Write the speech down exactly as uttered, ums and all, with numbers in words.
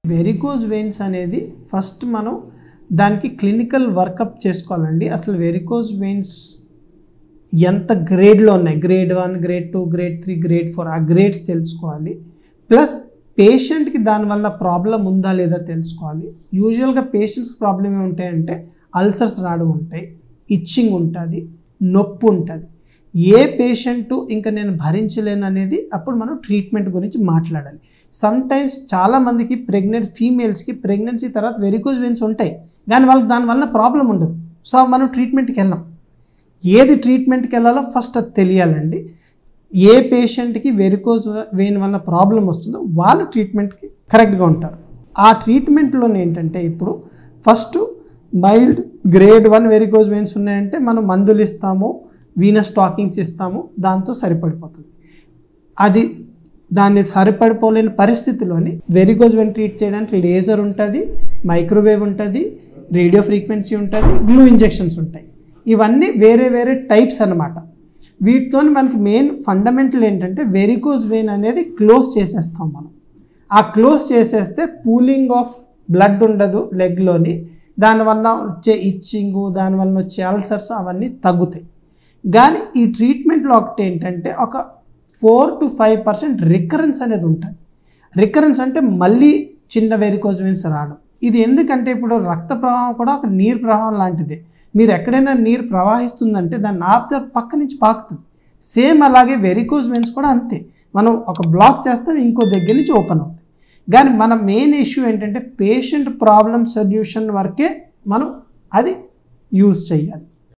Varicose veins అనేది first మనం దానికి క్లినికల్ వర్కప్ చేసుకోవాలండి. అసలు వెరికోజ్ వెయిన్స్ ఎంత గ్రేడ్లో ఉన్నాయి, grade one, grade two, grade three, grade four, ఆ గ్రేడ్స్ తెలుసుకోవాలి. ప్లస్ పేషెంట్కి దానివల్ల ప్రాబ్లం ఉందా లేదా తెలుసుకోవాలి. యూజువల్గా పేషెంట్స్ ప్రాబ్లం ఏముంటాయంటే అల్సర్స్ రావడం ఉంటాయి, ఇచ్చింగ్ ఉంటుంది, నొప్పి ఉంటుంది. ఏ పేషెంటు ఇంకా నేను భరించలేను అనేది అప్పుడు మనం ట్రీట్మెంట్ గురించి మాట్లాడాలి. సమ్టైమ్స్ చాలామందికి ప్రెగ్నెంట్ ఫీమేల్స్కి ప్రెగ్నెన్సీ తర్వాత వెరికోజ్ వెయిన్స్ ఉంటాయి, కానీ వాళ్ళకి దానివల్ల ప్రాబ్లం ఉండదు. సో మనం ట్రీట్మెంట్కి వెళ్ళాం. ఏది ట్రీట్మెంట్కి వెళ్ళాలో ఫస్ట్ అది తెలియాలండి. ఏ పేషెంట్కి వెరికోజ్ వెయిన్ వల్ల ప్రాబ్లం వస్తుందో వాళ్ళు ట్రీట్మెంట్కి కరెక్ట్గా ఉంటారు. ఆ ట్రీట్మెంట్లో ఏంటంటే ఇప్పుడు first mild grade one varicose veins ఉన్నాయంటే మనం మందులు ఇస్తాము, వీనస్ స్టాకింగ్స్ ఇస్తాము, దాంతో సరిపడిపోతుంది. అది దాన్ని సరిపడిపోలేని పరిస్థితిలోని వెరికోజ్ వెయిన్ ట్రీట్ చేయడానికి లేజర్ ఉంటుంది, మైక్రోవేవ్ ఉంటుంది, రేడియో ఫ్రీక్వెన్సీ ఉంటుంది, గ్లూ ఇంజెక్షన్స్ ఉంటాయి. ఇవన్నీ వేరే వేరే టైప్స్ అన్నమాట. వీటితో మనకి మెయిన్ ఫండమెంటల్ ఏంటంటే వెరికోజ్ వెయిన్ అనేది క్లోజ్ చేసేస్తాం మనం. ఆ క్లోజ్ చేసేస్తే పూలింగ్ ఆఫ్ బ్లడ్ ఉండదు లెగ్లోని, దానివల్ల వచ్చే ఇచ్చింగు, దానివల్ల వచ్చే అల్సర్స్ అవన్నీ తగ్గుతాయి. కానీ ఈ ట్రీట్మెంట్లో ఒకటి ఏంటంటే ఒక four to five percent recurrence అనేది ఉంటుంది. రికరెన్స్ అంటే మళ్ళీ చిన్న వెరికోజ్ వెయిన్స్ రావడం. ఇది ఎందుకంటే ఇప్పుడు రక్త ప్రవాహం కూడా ఒక నీరు ప్రవాహం లాంటిదే. మీరు ఎక్కడైనా నీరు ప్రవహిస్తుందంటే దాన్ని ఆపితే పక్క నుంచి పాకుతుంది. సేమ్ అలాగే వెరికోజ్ వెయిన్స్ కూడా అంతే. మనం ఒక బ్లాక్ చేస్తాం, ఇంకో దగ్గర నుంచి ఓపెన్ అవుతుంది. కానీ మన మెయిన్ ఇష్యూ ఏంటంటే పేషెంట్ ప్రాబ్లమ్ సొల్యూషన్ వరకే మనం అది యూజ్ చేయాలి.